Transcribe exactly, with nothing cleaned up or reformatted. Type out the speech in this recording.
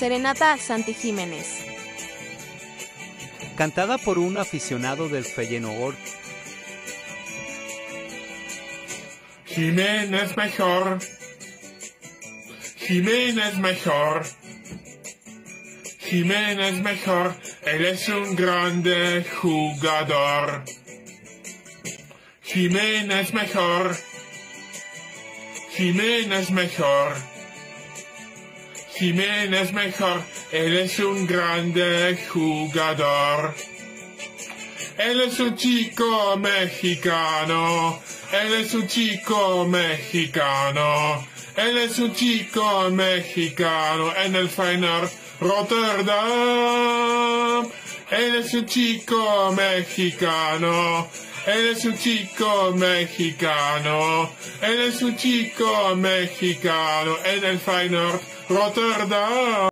Serenata a Santi Jiménez. Cantada por un aficionado del Feyenoord. Jiménez mejor. Jiménez mejor. Jiménez mejor. Él es un grande jugador. Jiménez mejor. Jiménez mejor. Jiménez mejor. Él es un grande jugador. Él es un chico mexicano. Él es un chico mexicano. Él es un chico mexicano en el Feyenoord Rotterdam. Él es un chico mexicano. Él es un chico mexicano. Él es un chico mexicano en el Feyenoord Rotterdam.